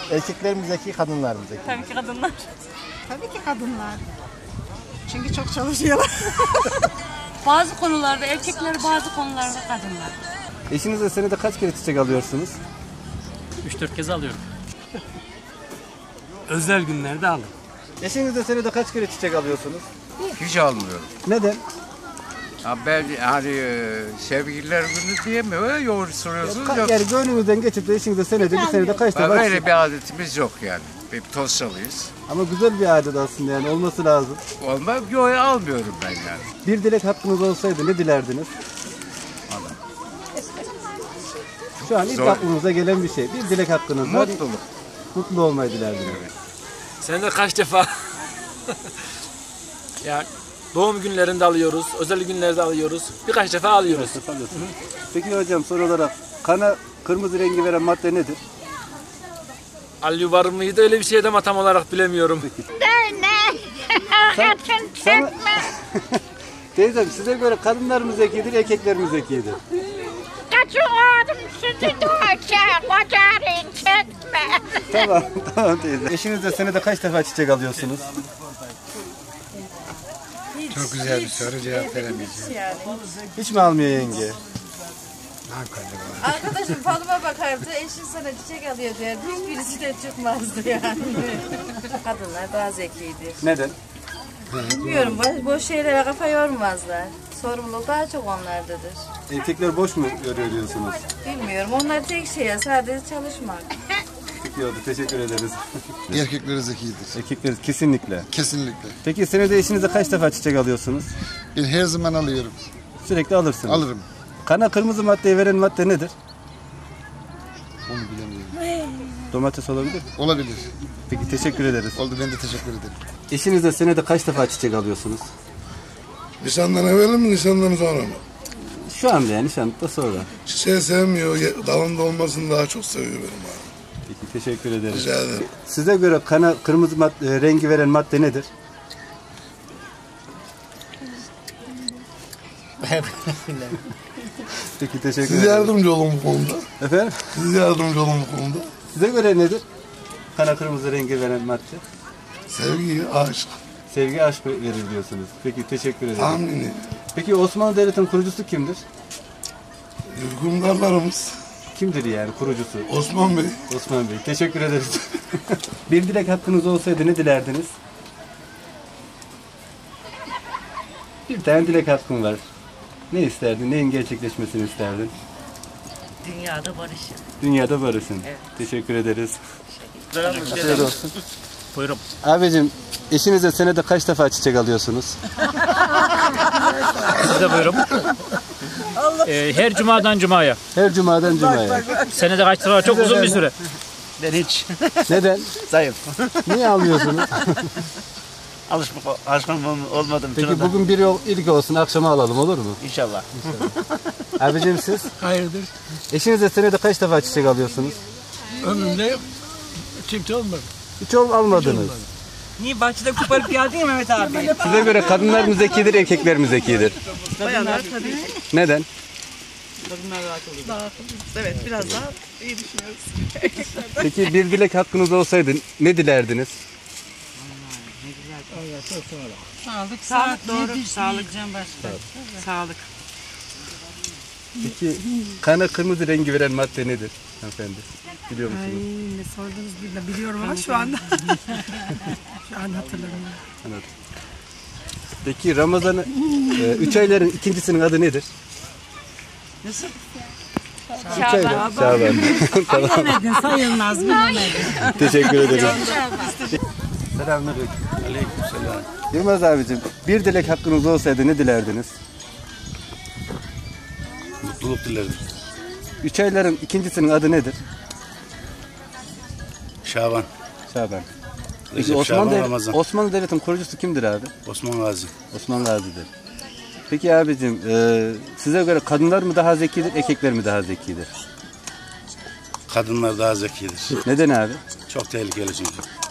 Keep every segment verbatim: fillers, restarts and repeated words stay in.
Erkekler mi zeki, kadınlar mı zeki? Tabii ki kadınlar. Tabii ki kadınlar. Çünkü çok çalışıyorlar. Bazı konularda erkekler, bazı konularda kadınlar. Eşinizle senede kaç kere çiçek alıyorsunuz? üç dört kez alıyorum. Özel günlerde aldım. Eşinizle senede kaç kere çiçek alıyorsunuz? Hiç almıyorum. Neden? Ha ben hani e, sevgililer günü diye mi öyle yoğurt soruyorsunuz? Ka- Yok. yani gönlünüzden geçip de eşinizle senede bir senede kaç Bak, defa öyle çiçek? bir adetimiz yok yani. Bir Tosyalıyız. Ama güzel bir adet aslında, yani olması lazım. Olmaz, yok almıyorum ben yani. Bir dilek hakkınız olsaydı ne dilerdiniz? Şu an ilk Zor. aklınıza gelen bir şey. Bir dilek hakkınız var. Mutluluk. Mutlu olmayı dilerdiniz. Sen de kaç defa? Ya doğum günlerinde alıyoruz, özel günlerde alıyoruz. Birkaç defa alıyoruz. Peki hocam, soru olarak kana kırmızı rengi veren madde nedir? Alyu var mıydı öyle bir şey de ama tam olarak bilemiyorum. Sen, sen... Teyzem, size göre kadınlar mı zekidir, erkekler mi zekidir? Kaçıyorum sizi doğacak, kocarın çekme. Tamam, tamam teyze. Eşinizle senede kaç defa çiçek alıyorsunuz? Çok güzel bir soru, cevap veremeyeceğim. Hiç mi almıyor yenge? Arkadaşım falıma bakardı, eşin sana çiçek alıyor derdi. Hiçbirisi de çıkmazdı yani. Kadınlar daha zekidir. Neden? Bilmiyorum, boş, boş şeylere kafa yormazlar. Sorumluluk daha çok onlardadır. Erkekler boş mu görüyor diyorsunuz? Bilmiyorum, onlar tek şey ya, sadece çalışmak. Peki oldu, teşekkür ederiz. Erkekler zekidir. Erkekler kesinlikle. Kesinlikle. Peki senede eşinize kaç defa çiçek alıyorsunuz? Ben her zaman alıyorum. Sürekli alırsınız. Alırım. Kana kırmızı maddeyi veren madde nedir? Onu bilemiyorum. Domates olabilir. Olabilir. Peki teşekkür ederiz. Oldu, ben de teşekkür ederim. Eşinizle senede kaç defa çiçek alıyorsunuz? Nişandan evvel mi, nişandan sonra mı? Şu anda yani, nişanlıkta sonra. Çiçeği sevmiyor, dalında olmasını daha çok seviyor benim abi. Peki teşekkür ederiz. Rica ederim. Size göre kana kırmızı madde, rengi veren madde nedir? Peki teşekkür Siz ederim. yardımcı olun bu konuda. Efendim? Siz yardımcı olun bu konuda. Size göre nedir? Kana kırmızı rengi veren madde. Sevgi, aşk, Sevgi, aşk verir diyorsunuz. Peki teşekkür ederim. tahmini, Peki Osmanlı Devleti'nin kurucusu kimdir? hükümdarlarımız, Kimdir yani kurucusu? Osman Bey. Osman Bey. Teşekkür ederiz. Bir dilek hakkınız olsaydı ne dilerdiniz? Bir tane dilek hakkın var. Ne isterdin? Neyin gerçekleşmesini isterdin? Dünyada barışın. Dünyada barışın. Evet. Teşekkür ederiz. Afiyet olsun. Buyurun. Abicim, eşinizle senede kaç defa çiçek alıyorsunuz? Siz de buyurun. Ee, her cumadan cumaya. Her cumadan cumaya. Senede kaç defa? Çok uzun bir süre. Ben hiç. Neden? Zayıf. Niye alıyorsunuz? Alışmak, alışkın olmadım. Peki bugün bir yol ilk olsun, akşama alalım, olur mu? İnşallah. Abicim siz? Hayırdır? Eşinizle senede kaç defa çiçek alıyorsunuz? Ömrümde çift olmadı. Hiç ol almadınız. Niye bahçede koparıp geldin ya Mehmet abi? Size göre kadınlar mı zekidir, erkekler mi zekidir? Bayanlar tabii. Neden? Kadınlar rahat olur. Daha evet, biraz daha iyi düşünüyoruz. Peki bir dilek hakkınız olsaydı ne dilerdiniz? Sağlık, sağlık, doğru. Sağlık can başka. Sağlık. Peki kana kırmızı rengi veren madde nedir hanımefendi? Biliyor musunuz? Ay, ne sordunuz bilmiyorum. Biliyorum ama şu anda. Şu an hatırlamıyorum. Anladım. Peki Ramazan'ı, e, üç ayların ikincisinin adı nedir? Nasıl? Üç aylar. Şaban. Tamam. Bilemedin, sayılmaz, bilemedin. Teşekkür ederim. Selamünaleyküm. Aleykümselam. Yılmaz abicim, bir dilek hakkınız olsaydı ne dilerdiniz? Mutluluk dilerim. Üç ayların ikincisinin adı nedir? Şaban. Şaban. Peki Recep Osmanlı, Şaban, Devlet- Ramazan. Osmanlı Devleti'nin kurucusu kimdir abi? Osman Gazi. Osman Gazi'dir. Peki abicim, e, size göre kadınlar mı daha zekidir, erkekler mi daha zekidir? Kadınlar daha zekidir. Neden abi? Çok tehlikeli çünkü.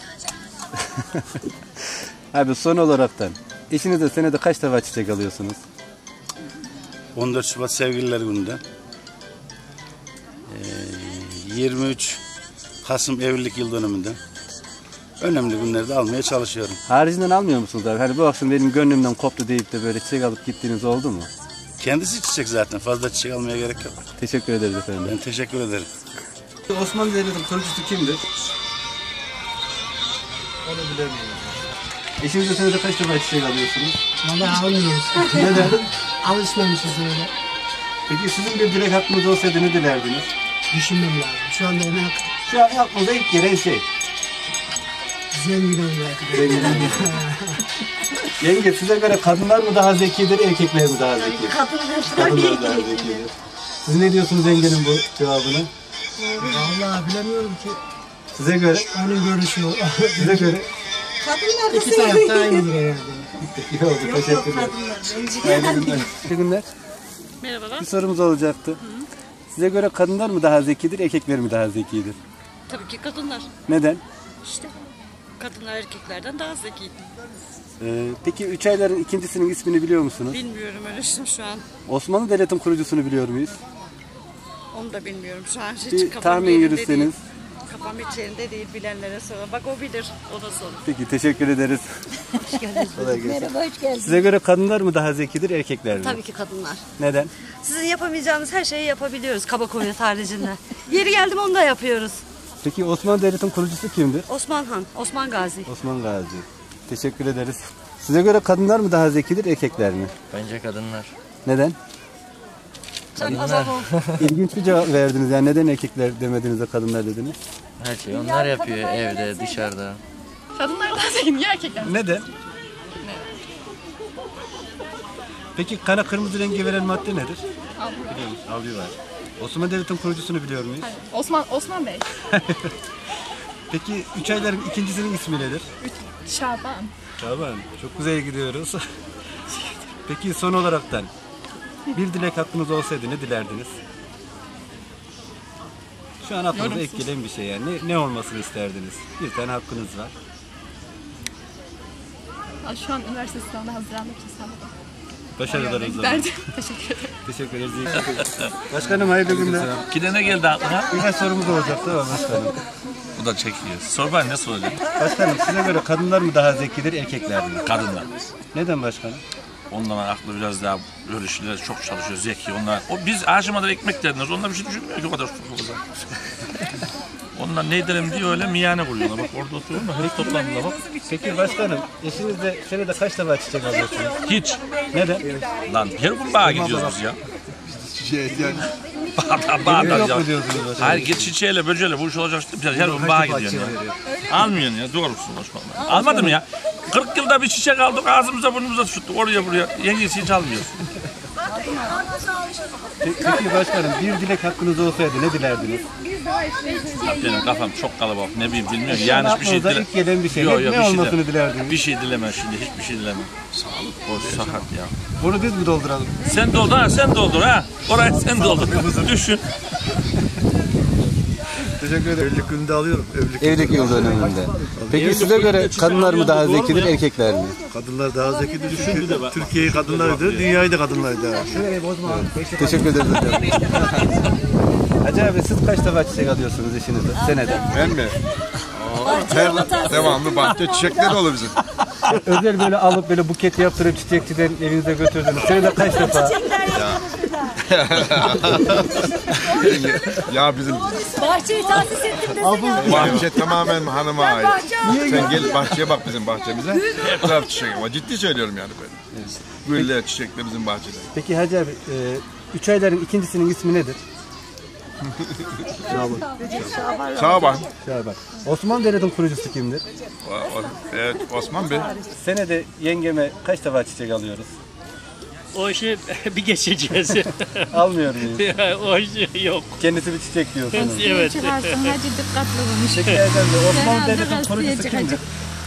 Abi son olaraktan, eşinizle senede kaç defa çiçek alıyorsunuz? on dört Şubat Sevgililer Günü'nde. Ee, yirmi üç Kasım evlilik yıl dönümünde. Önemli günlerde almaya çalışıyorum. Haricinden almıyor musunuz abi? Hani bu akşam benim gönlümden koptu deyip de böyle çiçek alıp gittiğiniz oldu mu? Kendisi çiçek zaten. Fazla çiçek almaya gerek yok. Teşekkür ederiz efendim. Ben teşekkür ederim. Osmanlı Devleti'nin kurucusu kimdir? Onu bilemiyorum. Eşinizle senede kaç defa çiçek alıyorsunuz? Vallahi almıyoruz. Neden? Alışmamışız öyle. Peki sizin bir dilek hakkınız olsaydı ne dilerdiniz? Düşünmem lazım. Şu anda ona Şu an aklınıza ilk gelen şey. zengin olmak. Yenge size göre kadınlar mı daha zekidir, erkekler mi daha zekidir? Kadınlar Kadınlar daha zekidir. Siz ne diyorsunuz yengenin bu cevabına? Vallahi bilemiyorum ki. Size göre? Onun görüşü o. Size göre? Kadınlar da İki tarafta aynıdır herhalde. İyi oldu, teşekkürler. Hayırlı günler. İyi günler. Merhabalar. Bir sorumuz olacaktı. Hı. Size göre kadınlar mı daha zekidir, erkekler mi daha zekidir? Tabii ki kadınlar. Neden? İşte kadınlar erkeklerden daha zeki. Ee, peki üç ayların ikincisinin ismini biliyor musunuz? Bilmiyorum öyle şimdi şu an. Osmanlı Devleti'nin kurucusunu biliyor muyuz? Onu da bilmiyorum şu an. Hiç Bir kafam tahmin yerinde yürütseniz. değil. Kafam hiç yerinde değil, bilenlere sorun. Bak o bilir, ona sorun. Peki teşekkür ederiz. Hoş geldiniz. Merhaba, hoş geldiniz. Size göre kadınlar mı daha zekidir, erkekler mi? Tabii ki kadınlar. Neden? Sizin yapamayacağınız her şeyi yapabiliyoruz kaba kuvvet haricinde. Yeri geldi mi onu da yapıyoruz. Peki Osmanlı Devleti'nin kurucusu kimdir? Osman Han, Osman Gazi. Osman Gazi. Teşekkür ederiz. Size göre kadınlar mı daha zekidir, erkekler mi? Bence kadınlar. Neden? Kadınlar. İlginç bir cevap verdiniz. Yani neden erkekler demediniz de kadınlar dediniz? Her şeyi onlar yapıyor evde, dışarıda. Kadınlar daha zengin, niye erkekler? Neden? Peki kana kırmızı rengi veren madde nedir? Algı. Biliyor musun? Algı var. Osmanlı Devleti'nin kurucusunu biliyor muyuz? Hayır. Osman Osman Bey. Peki üç ayların ikincisinin ismi nedir? Şaban. Şaban. Çok güzel gidiyoruz. Peki son olaraktan bir dilek hakkınız olsaydı ne dilerdiniz? Şu an aklınıza ilk gelen bir şey yani. Ne, ne olmasını isterdiniz? Bir tane hakkınız var. Aa, şu an üniversite sınavına hazırlanmak için sağladım. Başarılar o zaman. Derdim. Teşekkür ederim. Teşekkür ederiz. Başkanım hayırlı günler. Kine ne geldi aklına? Birkaç sorumuz olacaktı ama başkanım. Bu da çekiyor. Sor bana ne soracak? Başkanım size göre kadınlar mı daha zekidir, erkekler mi? Kadınlar. Neden başkanım? Onların aklı biraz daha böyle şeyler çok çalışıyor, zeki onlar. O biz aşamadan ekmek derdiniz. Onlar bir şey düşünmüyor ki o kadar çok. Onlar ne derim diye öyle miyane kuruyorlar. Bak orada oturuyorlar. Hep toplandılar bak. Peki başkanım, eşiniz de senede kaç defa çiçek alıyorsunuz? Hiç. Neden? Lan her gün bağa gidiyoruz biz ya. Çiçeğe yani. Bağda, bağda Yok ya. mu diyorsunuz başkanım? Hayır git çiçeğiyle böceğiyle bu iş olacak işte. Her gün bağa gidiyorsun ya. Almıyorsun ya doğrusun Osman. Almadım ya. kırk yılda bir çiçek aldık ağzımıza burnumuza tuttuk oraya buraya. Yengesi hiç almıyorsun. Peki başkanım bir dilek hakkınız olsaydı ne dilerdiniz? Benim kafam çok kalabalık ne bileyim bilmiyorum. Yanlış bir şey Aklınıza dile. ilk gelen bir şey. Yo, Ne- yo, ne bir şey olmasını dile- dilerdiniz? Bir şey dilemem şimdi hiçbir şey dilemem. Sağlık, boş, sakat ya. Bunu biz mi dolduralım? Sen doldur ha sen doldur ha. Orayı sen doldur. Düşün. Teşekkür ederim. Evlilik gününde alıyorum. Evlilik, Evlilik yıl dönümünde. Peki size göre kadınlar mı daha zekidir, erkekler mi? Kadınlar daha zekidir. Çünkü Türkiye'yi kadınlardı, dünyayı da kadınlardı. Teşekkür ederiz hocam. Hacı abi siz kaç defa çiçek alıyorsunuz eşinizle senede? Ben mi? Her devamlı bahçe çiçekler olur bizim. Özel böyle alıp böyle buket yaptırıp çiçekçiden evinize götürdünüz. Senede kaç defa? Ya. Ya bizim Bahçeyi tahsis ettim desene. bahçe tamamen hanıma ait. Sen gel bahçeye bak bizim bahçemize. Her taraf çiçek ama ciddi söylüyorum yani böyle. Güller, çiçekler bizim bahçede. Peki Hacı abi, e, üç ayların ikincisinin ismi nedir? Şaban. Şaban. Şaban. Osmanlı Devleti'nin kurucusu kimdir? O- o- Evet Osman Bey. Senede yengeme kaç defa çiçek alıyoruz? O işi bir geçeceğiz. Almıyor muyuz? O iş yok. Kendisi bir çiçek diyorsunuz. Evet. Çıkarsın hacı dikkatli konuş. Peki efendim, Osmanlı Devleti'nin Herhalde kurucusu gazeteye kimdir?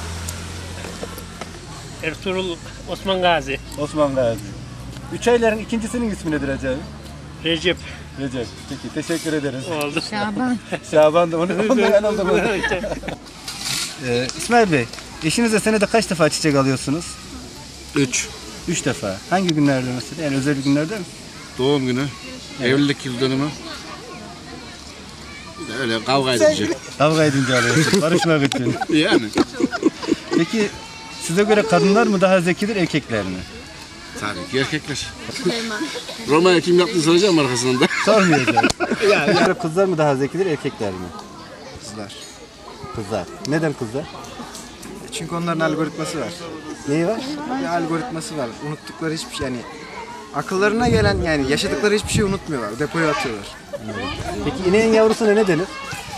Ertuğrul Osman Gazi. Osman Gazi. Üç ayların ikincisinin ismi nedir Hacı abi? Recep. Recep. Peki teşekkür ederiz. Oldu. Şaban. Şaban da onu ondan ben oldum. ee, İsmail Bey, eşinizle senede kaç defa çiçek alıyorsunuz? Üç. Üç defa. Hangi günlerde mesela? Yani özel günlerde mi? Doğum günü, evlilik yıl dönümü, bir de öyle kavga edince. Kavga edince alıyorsun. Barışmak için. Yani. Peki size göre kadınlar mı daha zekidir, erkekler mi? Tabii ki erkekler. Roma'ya kim yaptığını soracağım arkasında. Sormayacağım. Yani kızlar mı daha zekidir, erkekler mi? Kızlar. Kızlar. Neden kızlar? Çünkü onların algoritması var. Neyi var? Bir algoritması var. Unuttukları hiçbir şey yani akıllarına gelen yani yaşadıkları hiçbir şey unutmuyorlar. Depoya atıyorlar. Peki ineğin yavrusuna ne denir?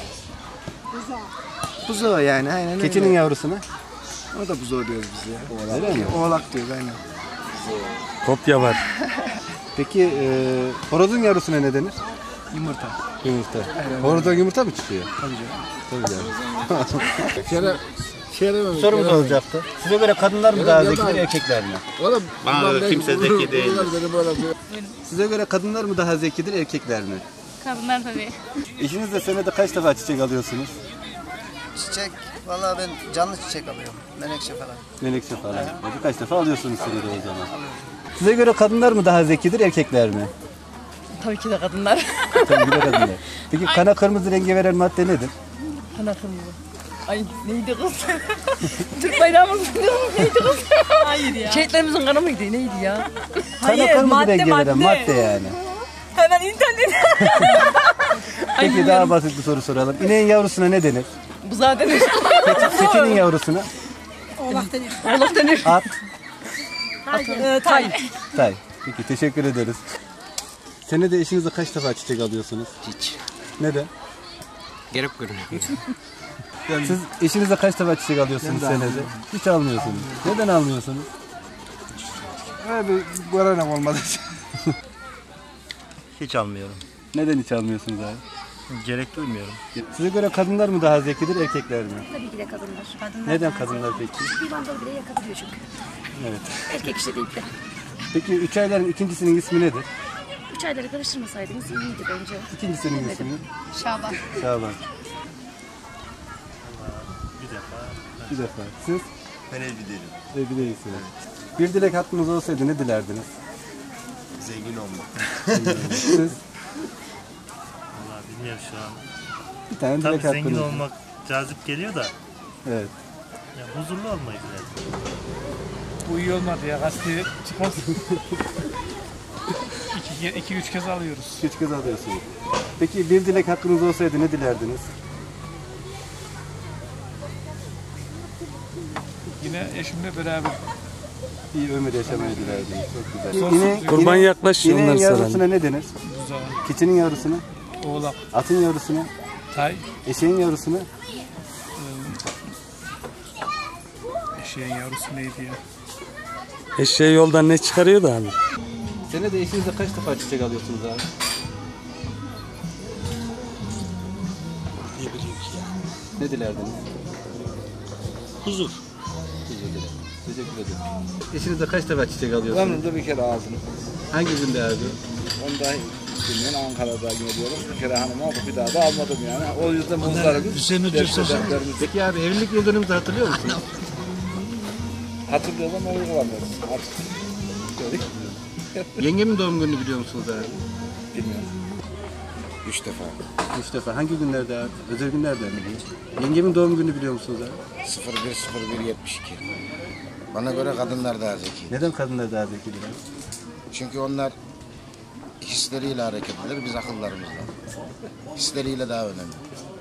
Buzağı yani aynen. Keçinin öyle. yavrusuna? O da buzağı diyoruz biz ya. Oğlak. Öyle mi? Oğlak diyoruz aynen. Kopya var. Peki e, horozun yavrusuna ne denir? Yumurta. Yumurta. Horozdan yumurta mı çıkıyor? Tabii canım. Tabii canım. Sorumuz olacaktı. Size göre kadınlar mı daha zekidir, erkekler mi? Bana kimse zeki değil. Size göre kadınlar mı daha zekidir, erkekler mi? Kadınlar tabii. Eşinizle senede kaç defa çiçek alıyorsunuz? Çiçek, vallahi ben canlı çiçek alıyorum. Menekşe falan. Menekşe falan. Ya birkaç defa alıyorsunuz senede o zaman. Size göre kadınlar mı daha zekidir, erkekler mi? Tabii ki de kadınlar. Tabii ki de kadınlar. Peki kana kırmızı rengi veren madde nedir? Kana kırmızı. Ay neydi kız? Türk bayrağımız neydi kız? Hayır ya. Şehitlerimizin kanı mıydı? Neydi ya? Kana kırmızı rengi veren madde yani. Hemen internet. Peki daha basit bir soru soralım. İneğin yavrusuna ne denir? Buzağı denir. Keçinin yavrusuna? Oğlak denir. Oğlak denir. At. Ee, tay. Tay. Peki teşekkür ederiz. Senede eşinizle kaç defa çiçek alıyorsunuz? Hiç. Neden? Gerek görmüyor. Siz eşinizle kaç defa çiçek alıyorsunuz senede? Hiç almıyorsunuz. Neden almıyorsunuz? Abi bu arada olmadı. Hiç almıyorum. Neden hiç almıyorsunuz abi? Gerek duymuyorum. Size göre kadınlar mı daha zekidir, erkekler mi? Tabii ki de kadınlar. kadınlar Neden kadınlar peki? Bir mandal bile yakabiliyor çünkü. Evet. Erkek işte değil de. Peki üç ayların ikincisinin ismi nedir? Üç ayları karıştırmasaydınız iyiydi bence. İkincisinin Bilmedim. ismi? Şaban. Şaban. Bir defa. Bir defa. Siz? Ben evli değilim. Evli değilsiniz. Bir dilek hakkınız olsaydı ne dilerdiniz? Zengin olmak. Siz? Vallahi bilmiyorum şu an. Bir tane Tabii dilek hakkınız. zengin olmak cazip geliyor da. Evet. Ya huzurlu olmayı dilerim. Bu iyi olmadı ya. Gazeteye çıkmaz. iki, iki, üç kez alıyoruz. Üç kez alıyorsunuz. Peki bir dilek hakkınız olsaydı ne dilerdiniz? Yine eşimle beraber. İyi ömür yaşamayı dilerdiniz. Çok güzel. Sonsuz İne, kurban ine- yaklaş, ineğin onları yavrusuna soralım. ne denir? Buzağı. Keçinin yavrusuna? Oğlak. Atın yavrusuna? Tay. Eşeğin yavrusuna? Eşeğin yavrusu neydi ya? Eşeği yoldan ne çıkarıyor da abi? Senede eşinizle kaç defa çiçek alıyorsunuz abi? Ne bileyim ki ya. Ne dilerdiniz? Huzur. Huzur dilerim. Teşekkür ederim. Eşinizle kaç defa çiçek alıyorsunuz? Ömrümde bir kere aldım. Hangi günde abi? Onda bilmiyorum Ankara'da geliyorum. Bir kere hanım oldu bir daha da almadım yani. O yüzden bunları Bir sene diyorsun sen. Peki abi evlilik yıl dönümümüzü hatırlıyor musunuz? Hatırlıyoruz ama uygulamıyoruz. Yengemin doğum gününü biliyor musunuz abi? Bilmiyorum. Üç defa. Üç defa. Hangi günlerde abi? Özel günlerde mi? Yengemin doğum gününü biliyor musunuz abi? sıfır bir sıfır bir yetmiş iki. Bana göre kadınlar daha zeki. Neden kadınlar daha zekidir abi? Çünkü onlar hisleriyle hareket eder, biz akıllarımızla. Hisleriyle daha önemli.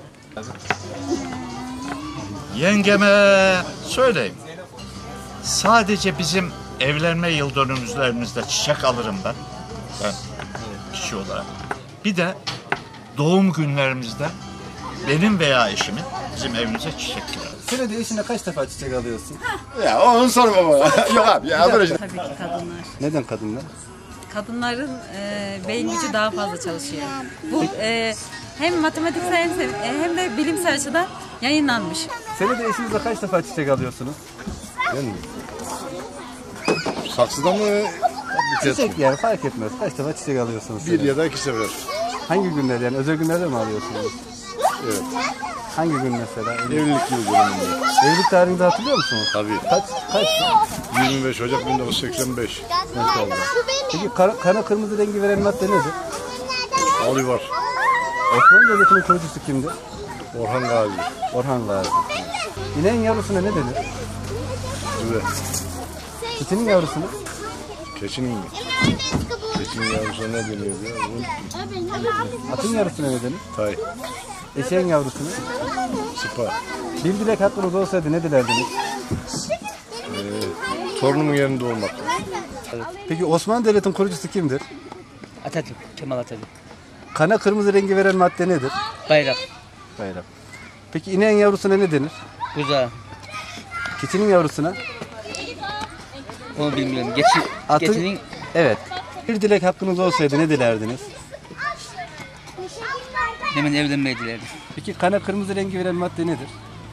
Yengeme söyleyeyim. Sadece bizim evlenme yıl dönümlerimizde çiçek alırım ben. Ben kişi olarak. Bir de doğum günlerimizde benim veya eşimin bizim evimize çiçek girer. Senede eşine kaç defa çiçek alıyorsun? Ya onu sorma baba. Yok abi ya böyle şey. Tabii ki kadınlar. Neden kadınlar? Kadınların e, beyin gücü daha fazla çalışıyor. Bu e, hem matematiksel hem, hem de bilimsel açıdan yayınlanmış. Senede eşinizle kaç defa çiçek alıyorsunuz? Değil mi? Saksıda mı? Çiçek yani fark etmez. Kaç defa çiçek alıyorsunuz? Bir ya da iki sefer. Hangi günler yani? Özel günlerde mi alıyorsunuz? Evet. Hangi gün mesela? Evlilik yıl dönümünde. Evlilik tarihini de hatırlıyor musunuz? Tabii. Kaç? Kaç? yirmi beş Ocak bin dokuz yüz seksen beş. Maşallah. Peki kara, kana kırmızı rengi veren madde nedir? Ali var. Osmanlı Devleti'nin kurucusu kimdir? Orhan Gazi. Orhan Gazi. İneğin yavrusuna ne denir? Evet. Keçinin yavrusuna? Keçinin mi? Keçinin yavrusuna ne deniyor ya? Atın yavrusuna ne denir? Tay. Eşeğin yavrusuna? Sıpa. Bir dilek hakkınız olsaydı ne dilerdiniz? Ee, torunumun yerinde olmak. Peki Osmanlı Devleti'nin kurucusu kimdir? Atatürk, Kemal Atatürk. Kana kırmızı rengi veren madde nedir? Bayrak. Bayrak. Peki ineğin yavrusuna ne denir? Buzağı. Keçinin yavrusuna? Onu bilmiyorum. Geçi, Atın, geçinin... Evet. Bir dilek hakkınız olsaydı ne dilerdiniz? Hemen evlenmeyi dilerdim. Peki kana kırmızı rengi veren madde nedir?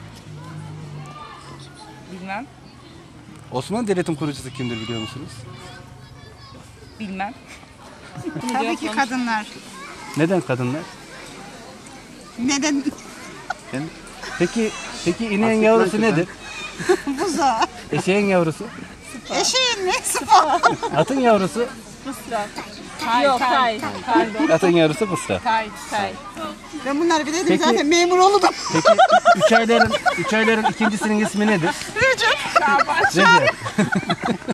Bilmem. Osmanlı Devleti'nin kurucusu kimdir biliyor musunuz? Bilmem. Tabii ki kadınlar. Neden kadınlar? Neden? Yani, peki peki ineğin yavrusu nedir? Buzağı. Eşeğin yavrusu? Eşeğin ne? Sıfa. Atın yavrusu? Mısra. Tay, Yok, tay. Pardon. Atın yavrusu mısra. Tay, tay. Ben bunları bileydim Peki- zaten memur olurdum. Peki üç ayların, üç ayların ikincisinin ismi nedir? Recep. Şaban. Recep.